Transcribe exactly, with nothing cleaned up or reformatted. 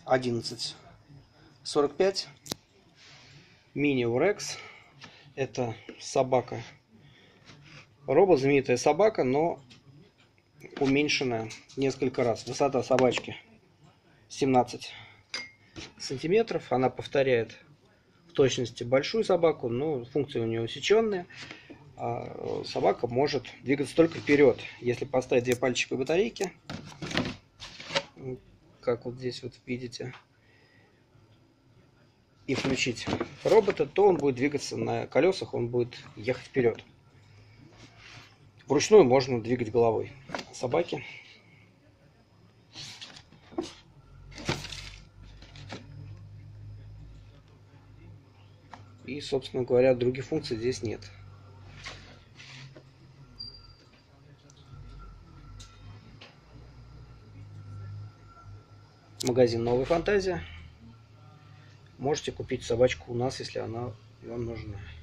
одиннадцать сорок пять. Мини Урекс. Это собака. Робот, знаменитая собака, но уменьшенная несколько раз. Высота собачки семнадцать сантиметров. Она повторяет в точности большую собаку, но функции у нее усеченные. А собака может двигаться только вперед. Если поставить две пальчиковые батарейки, как вот здесь вот видите, и включить робота, то он будет двигаться на колесах, он будет ехать вперед. Вручную можно двигать головой собаки. И, собственно говоря, других функций здесь нет. Магазин Новая Фантазия. Можете купить собачку у нас, если она вам нужна.